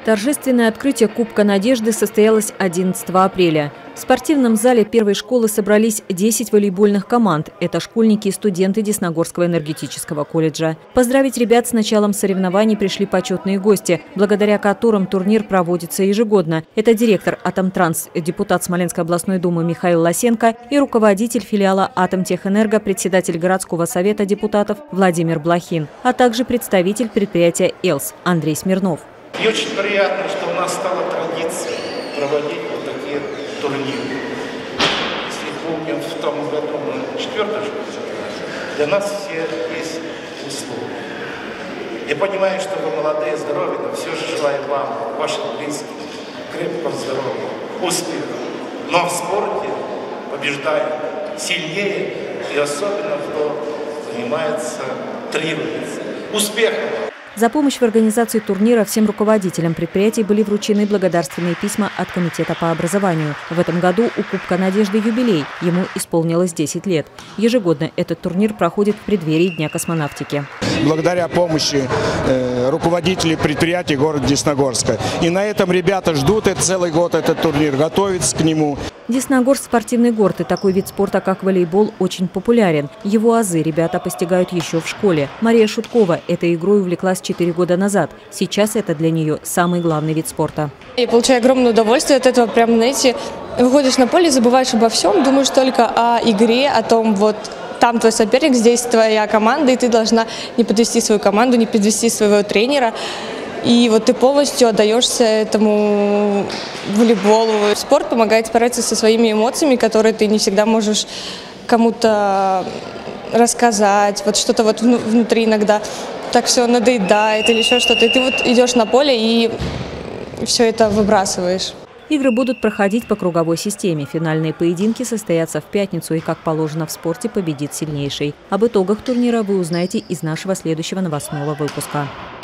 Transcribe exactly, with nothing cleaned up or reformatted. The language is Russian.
Торжественное открытие Кубка Надежды состоялось одиннадцатого апреля. В спортивном зале первой школы собрались десять волейбольных команд. Это школьники и студенты Десногорского энергетического колледжа. Поздравить ребят с началом соревнований пришли почетные гости, благодаря которым турнир проводится ежегодно. Это директор «Атомтранс», депутат Смоленской областной думы Михаил Лосенко и руководитель филиала «Атомтехэнерго», председатель городского совета депутатов Владимир Блохин, а также представитель предприятия «Элс» Андрей Смирнов. И очень приятно, что у нас стала традиция проводить вот такие турниры. Если помним, в том году мы четвертый же, для нас все есть условия. Я понимаю, что вы молодые, здоровые, но все же желаю вам, вашим близким, крепкого здоровья, успеха. Но в спорте побеждают сильнее и особенно кто занимается, тренируется. Успехов! За помощь в организации турнира всем руководителям предприятий были вручены благодарственные письма от Комитета по образованию. В этом году у Кубка Надежды юбилей. Ему исполнилось десять лет. Ежегодно этот турнир проходит в преддверии Дня космонавтики. Благодаря помощи э, руководителей предприятий города Десногорска. И на этом ребята ждут это целый год, этот турнир, готовятся к нему. Десногорск – спортивный город, и такой вид спорта, как волейбол, очень популярен. Его азы ребята постигают еще в школе. Мария Шуткова этой игрой увлеклась четыре года назад. Сейчас это для нее самый главный вид спорта. Я получаю огромное удовольствие от этого. Прям, знаете, выходишь на поле, забываешь обо всем, думаешь только о игре, о том, вот там твой соперник, здесь твоя команда, и ты должна не подвести свою команду, не подвести своего тренера. И вот ты полностью отдаешься этому волейболу. Спорт помогает справиться со своими эмоциями, которые ты не всегда можешь кому-то рассказать. Вот что-то вот внутри иногда так все надоедает или еще что-то. И ты вот идешь на поле и все это выбрасываешь. Игры будут проходить по круговой системе. Финальные поединки состоятся в пятницу, и, как положено в спорте, победит сильнейший. Об итогах турнира вы узнаете из нашего следующего новостного выпуска.